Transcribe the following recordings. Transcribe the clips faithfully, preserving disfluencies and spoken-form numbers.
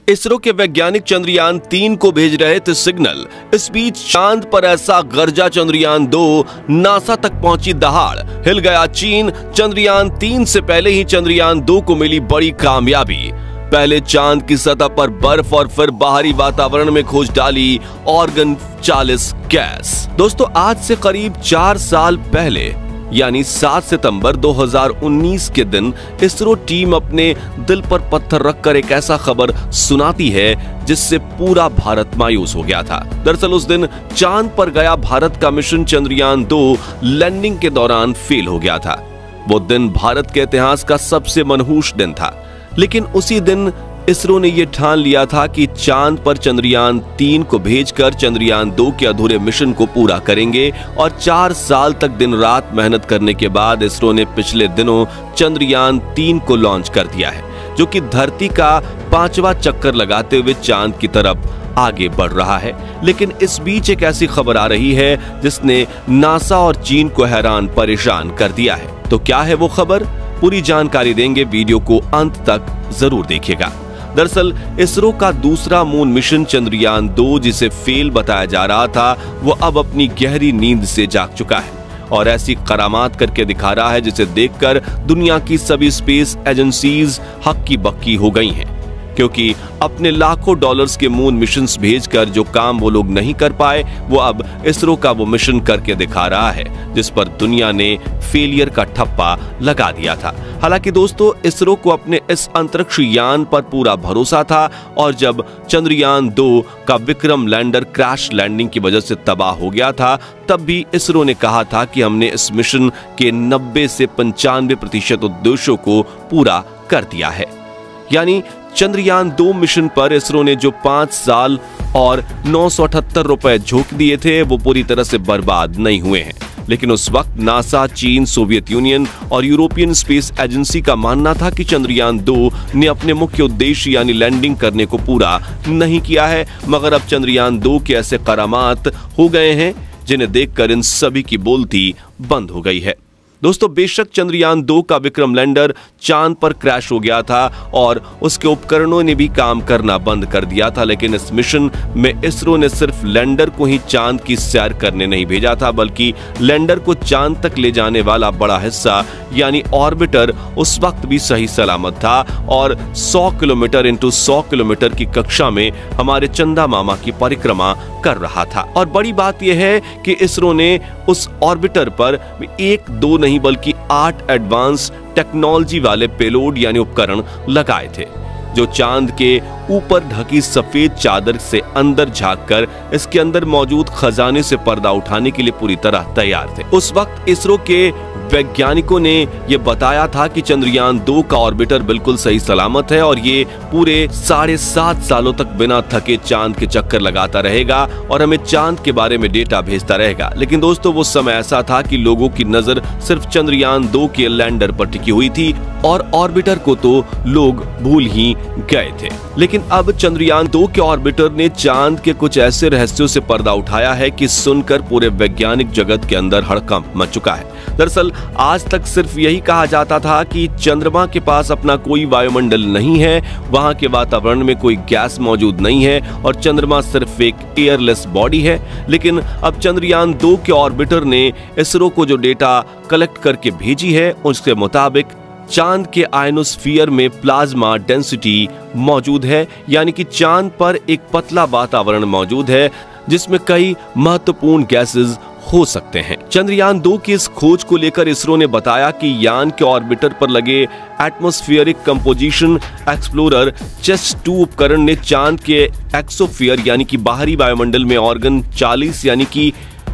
इसरो के वैज्ञानिक चंद्रयान तीन को भेज रहे थे सिग्नल। इस बीच चांद पर ऐसा गरजा चंद्रयान दो, नासा तक पहुंची दहाड़, हिल गया चीन। चंद्रयान तीन से पहले ही चंद्रयान दो को मिली बड़ी कामयाबी। पहले चांद की सतह पर बर्फ और फिर बाहरी वातावरण में खोज डाली ऑर्गन चालीस गैस। दोस्तों, आज से करीब चार साल पहले यानी सात सितंबर दो हज़ार उन्नीस के दिन इसरो टीम अपने दिल पर पत्थर रखकर एक ऐसा खबर सुनाती है जिससे पूरा भारत मायूस हो गया था। दरअसल उस दिन चांद पर गया भारत का मिशन चंद्रयान दो लैंडिंग के दौरान फेल हो गया था। वो दिन भारत के इतिहास का सबसे मनहूस दिन था। लेकिन उसी दिन इसरो ने यह ठान लिया था कि चांद पर चंद्रयान तीन को भेजकर चंद्रयान दो के अधूरे मिशन को पूरा करेंगे। और चार साल तक दिन रात मेहनत करने के बाद इसरो ने पिछले दिनों चंद्रयान तीन को लॉन्च कर दिया है, जो कि धरती का पांचवा चक्कर लगाते हुए चांद की तरफ आगे बढ़ रहा है। लेकिन इस बीच एक ऐसी खबर आ रही है जिसने नासा और चीन को हैरान परेशान कर दिया है। तो क्या है वो खबर? पूरी जानकारी देंगे, वीडियो को अंत तक जरूर देखिएगा। दरअसल इसरो का दूसरा मून मिशन चंद्रयान दो, जिसे फेल बताया जा रहा था, वो अब अपनी गहरी नींद से जाग चुका है और ऐसी करामात करके दिखा रहा है जिसे देखकर दुनिया की सभी स्पेस एजेंसीज हक्की बक्की हो गई हैं। क्योंकि अपने लाखों डॉलर्स के मून मिशंस भेजकर जो काम वो लोग नहीं कर पाए, वो अब इसरो का वो मिशन करके दिखा रहा है जिस पर दुनिया ने फेलियर का ठप्पा लगा दिया था। हालांकि दोस्तों, इसरो को अपने इस अंतरिक्ष यान पर पूरा भरोसा था और जब चंद्रयान दो का विक्रम लैंडर क्रैश लैंडिंग की वजह से तबाह हो गया था, तब भी इसरो ने कहा था कि हमने इस मिशन के नब्बे से पंचानवे प्रतिशत उद्देश्यों को पूरा कर दिया है। यानी चंद्रयान दो मिशन पर इसरो ने जो पांच साल और नौ सौ अठहत्तर रुपए झोंक दिए थे, वो पूरी तरह से बर्बाद नहीं हुए हैं। लेकिन उस वक्त नासा, चीन, सोवियत यूनियन और यूरोपियन स्पेस एजेंसी का मानना था कि चंद्रयान दो ने अपने मुख्य उद्देश्य यानी लैंडिंग करने को पूरा नहीं किया है। मगर अब चंद्रयान दो के ऐसे करामात हो गए हैं जिन्हें देखकर इन सभी की बोलती बंद हो गई है। दोस्तों, बेशक चंद्रयान दो का विक्रम लैंडर चांद पर क्रैश हो गया था और उसके उपकरणों ने भी काम करना बंद कर दिया था, लेकिन इस मिशन में इसरो ने सिर्फ लैंडर को ही चांद की सैर करने नहीं भेजा था, बल्कि लैंडर को चांद तक ले जाने वाला बड़ा हिस्सा यानी ऑर्बिटर उस वक्त भी सही सलामत था और सौ किलोमीटर इंटू सौ किलोमीटर की कक्षा में हमारे चंदा मामा की परिक्रमा कर रहा था। और बड़ी बात यह है कि इसरो ने उस ऑर्बिटर पर एक दो नहीं बल्कि आठ एडवांस टेक्नोलॉजी वाले पेलोड यानी उपकरण लगाए थे, जो चांद के ऊपर ढकी सफेद चादर से अंदर झांककर इसके अंदर मौजूद खजाने से पर्दा उठाने के लिए पूरी तरह तैयार थे। उस वक्त इसरो के वैज्ञानिकों ने यह बताया था कि चंद्रयान दो का ऑर्बिटर बिल्कुल सही सलामत है और ये पूरे साढ़े सात सालों तक बिना थके चांद के चक्कर लगाता रहेगा और हमें चांद के बारे में डेटा भेजता रहेगा। लेकिन दोस्तों, वो समय ऐसा था कि लोगों की नजर सिर्फ चंद्रयान दो के लैंडर पर टिकी हुई थी और ऑर्बिटर को तो लोग भूल ही गए थे। लेकिन अब चंद्रयान दो के ऑर्बिटर ने चांद के कुछ ऐसे रहस्यों से पर्दा उठाया है कि सुनकर पूरे वैज्ञानिक जगत के अंदर हड़कंप मच चुका है। दरअसल आज तक सिर्फ यही कहा जाता था कि चंद्रमा के पास अपना कोई वायुमंडल नहीं है, वहां के वातावरण में कोई गैस मौजूद नहीं है और चंद्रमा सिर्फ एक एयरलेस बॉडी है। लेकिन अब चंद्रयान दो के ऑर्बिटर ने इसरो को जो डेटा कलेक्ट करके भेजी है, उसके मुताबिक चांद के आयनोस्फीयर में प्लाज्मा डेंसिटी मौजूद है, यानी कि चांद पर एक पतला वातावरण मौजूद है जिसमें कई महत्वपूर्ण गैसेस हो सकते हैं। चंद्रयान दो की इस खोज को लेकर इसरो ने बताया कि यान के ऑर्बिटर पर लगे atmospheric composition explorer chest two उपकरण ने चांद के एक्सोफियर यानी कि बाहरी वायुमंडल में ऑर्गन चालीस यानी कि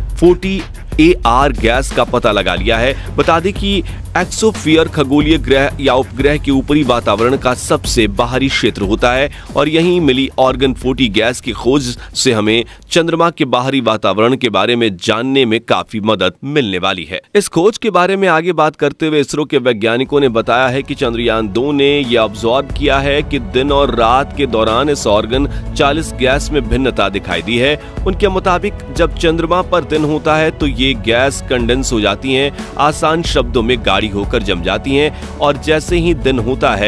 चालीस ए आर गैस का पता लगा लिया है। बता दें कि एक्सोफियर खगोलीय ग्रह या उपग्रह के ऊपरी वातावरण का सबसे बाहरी क्षेत्र होता है और यहीं मिली ऑर्गन चालीस गैस की खोज से हमें चंद्रमा के बाहरी वातावरण के बारे में जानने में काफी मदद मिलने वाली है। इस खोज के बारे में आगे बात करते हुए इसरो के वैज्ञानिकों ने बताया है कि चंद्रयान दो ने यह ऑब्जर्व किया है कि दिन और रात के दौरान इस ऑर्गन चालीस गैस में भिन्नता दिखाई दी है। उनके मुताबिक जब चंद्रमा पर दिन होता है तो ये गैस कंडेंस हो जाती हैं, आसान शब्दों में गाढ़ी होकर जम जाती हैं और जैसे ही दिन होता है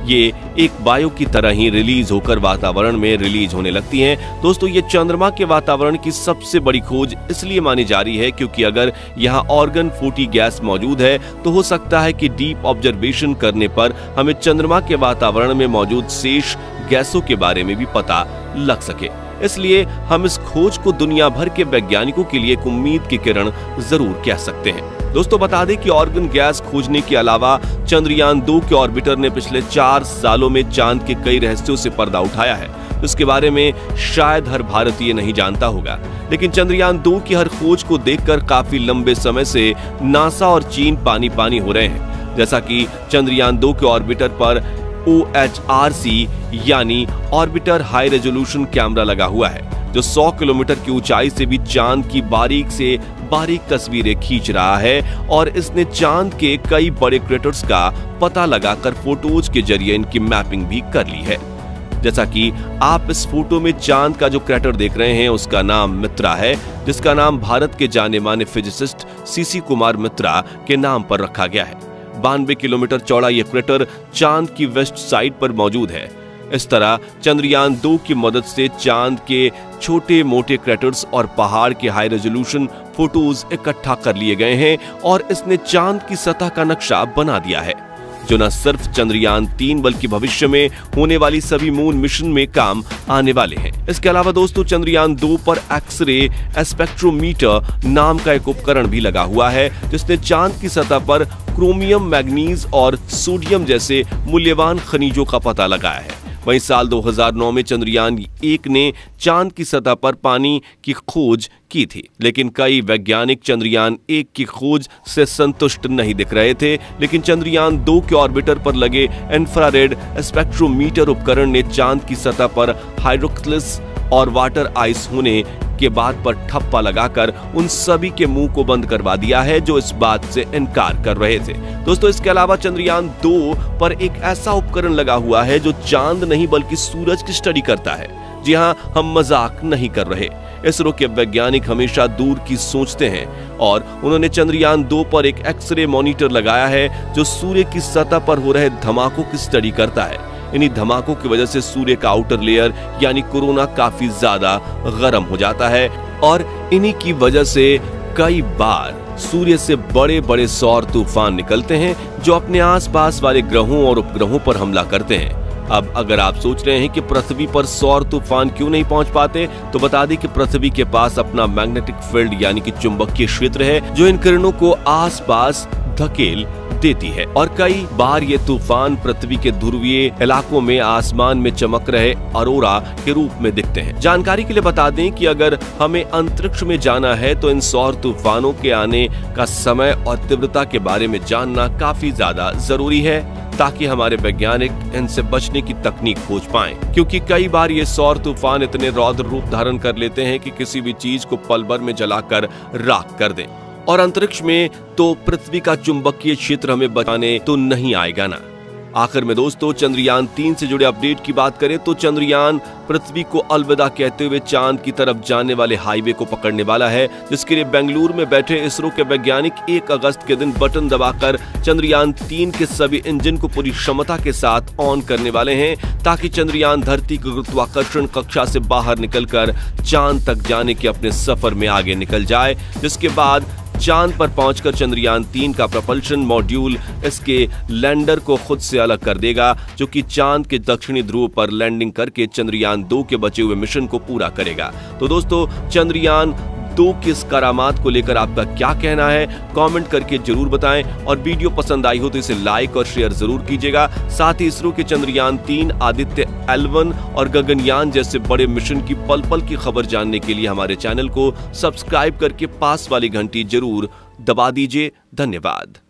ये एक वायु की तरह ही रिलीज होकर वातावरण में रिलीज होने लगती हैं। दोस्तों, ये चंद्रमा के वातावरण की सबसे बड़ी खोज इसलिए मानी जा रही है क्योंकि अगर यहाँ ऑर्गन फोर्टी गैस मौजूद है तो हो सकता है कि डीप ऑब्जर्वेशन करने पर हमें चंद्रमा के वातावरण में मौजूद शेष गैसों के बारे में भी पता लग सके। इसलिए हम इस खोज को दुनिया भर के वैज्ञानिकों के लिए एक उम्मीद की किरण जरूर कह सकते हैं। दोस्तों, बता दें कि ऑर्गन गैस खोजने के अलावा चंद्रयान दो के ऑर्बिटर ने पिछले चार सालों में चांद के कई रहस्यों से पर्दा उठाया है, जिसके बारे में शायद हर भारतीय नहीं जानता होगा। लेकिन चंद्रयान दो की हर खोज को देखकर काफी लंबे समय से नासा और चीन पानी पानी हो रहे हैं। जैसा कि चंद्रयान दो के ऑर्बिटर पर ओ एच आर सी यानी ऑर्बिटर हाई रेजोल्यूशन कैमरा लगा हुआ है, जो सौ किलोमीटर की ऊंचाई से भी चांद की बारीक से बारीक तस्वीरें खींच रहा है और इसने चांद के कई बड़े क्रेटर्स का पता लगाकर फोटोज के जरिए इनकी मैपिंग भी कर ली है। जैसा कि आप इस फोटो में चांद का जो क्रेटर देख रहे हैं उसका नाम मित्रा है, जिसका नाम भारत के जाने माने फिजिसिस्ट सीसी कुमार मित्रा के नाम पर रखा गया है। बानवे किलोमीटर चौड़ा यह क्रेटर चांद की वेस्ट साइड पर मौजूद है। इस तरह चंद्रयान दो की मदद से चांद के छोटे मोटे क्रेटर्स और पहाड़ के हाई रेजोल्यूशन फोटोज इकट्ठा कर लिए गए हैं और इसने चांद की सतह का नक्शा बना दिया है, जो न सिर्फ चंद्रयान तीन बल्कि भविष्य में होने वाली सभी मून मिशन में काम आने वाले हैं। इसके अलावा दोस्तों, चंद्रयान दो पर एक्सरे स्पेक्ट्रोमीटर नाम का एक उपकरण भी लगा हुआ है, जिसने चांद की सतह पर क्रोमियम, मैग्नीज और सोडियम जैसे मूल्यवान खनिजों का पता लगाया है। वहीं साल दो हज़ार नौ में चंद्रयान एक ने चांद की सतह पर पानी की खोज की थी, लेकिन कई वैज्ञानिक चंद्रयान एक की खोज से संतुष्ट नहीं दिख रहे थे। लेकिन चंद्रयान दो के ऑर्बिटर पर लगे इंफ्रारेड स्पेक्ट्रोमीटर उपकरण ने चांद की सतह पर हाइड्रोक्सिस और वाटर आइस होने के बाद पर ठप्पा लगाकर उन सभी के मुंह को बंद करवा दिया है जो इस बात से इनकार कर रहे थे। दोस्तों, इसके अलावा चंद्रयान दो पर एक ऐसा उपकरण लगा हुआ है जो चांद नहीं बल्कि सूरज की स्टडी करता है। जी हां, हम मजाक नहीं कर रहे। इसरो के वैज्ञानिक हमेशा दूर की सोचते हैं और उन्होंने चंद्रयान दो पर एक एक्सरे मॉनिटर लगाया है जो सूर्य की सतह पर हो रहे धमाकों की स्टडी करता है। इन्हीं धमाकों की वजह से सूर्य का आउटर लेयर यानी कोरोना काफी ज्यादा गर्म हो जाता है और इन्हीं की वजह से कई बार सूर्य से बड़े बड़े सौर तूफान निकलते हैं जो अपने आसपास वाले ग्रहों और उपग्रहों पर हमला करते हैं। अब अगर आप सोच रहे हैं कि पृथ्वी पर सौर तूफान क्यों नहीं पहुंच पाते, तो बता दें कि पृथ्वी के पास अपना मैग्नेटिक फील्ड यानी कि चुंबकीय क्षेत्र है जो इन किरणों को आसपास धकेल देती है और कई बार ये तूफान पृथ्वी के ध्रुवीय इलाकों में आसमान में चमक रहे अरोरा के रूप में दिखते हैं। जानकारी के लिए बता दें कि अगर हमें अंतरिक्ष में जाना है तो इन सौर तूफानों के आने का समय और तीव्रता के बारे में जानना काफी ज्यादा जरूरी है ताकि हमारे वैज्ञानिक इनसे बचने की तकनीक खोज पाएं, क्योंकि कई बार ये सौर तूफान इतने रौद्र रूप धारण कर लेते हैं कि किसी भी चीज को पल भर में जलाकर राख कर दें। और अंतरिक्ष में तो पृथ्वी का चुंबकीय क्षेत्र हमें बचाने तो नहीं आएगा ना। आखिर में दोस्तों, चंद्रयान तीन से जुड़े अपडेट की बात करें तो चंद्रयान पृथ्वी को अलविदा कहते हुए चांद की तरफ जाने वाले हाईवे को पकड़ने वाला है, जिसके लिए बेंगलुरु में बैठे इसरो के वैज्ञानिक एक अगस्त के दिन बटन दबाकर चंद्रयान तीन के सभी इंजन को पूरी क्षमता के साथ ऑन करने वाले हैं, ताकि चंद्रयान धरती की गुरुत्वाकर्षण कक्षा से बाहर निकलकर चांद तक जाने के अपने सफर में आगे निकल जाए, जिसके बाद चांद पर पहुंचकर चंद्रयान तीन का प्रपल्शन मॉड्यूल इसके लैंडर को खुद से अलग कर देगा, जो कि चांद के दक्षिणी ध्रुव पर लैंडिंग करके चंद्रयान दो के बचे हुए मिशन को पूरा करेगा। तो दोस्तों, चंद्रयान दो की इस करामात को लेकर आपका क्या कहना है, कमेंट करके जरूर बताएं और वीडियो पसंद आई हो तो इसे लाइक और शेयर जरूर कीजिएगा। साथ ही इसरो के चंद्रयान तीन, आदित्य एल वन और गगनयान जैसे बड़े मिशन की पल पल की खबर जानने के लिए हमारे चैनल को सब्सक्राइब करके पास वाली घंटी जरूर दबा दीजिए। धन्यवाद।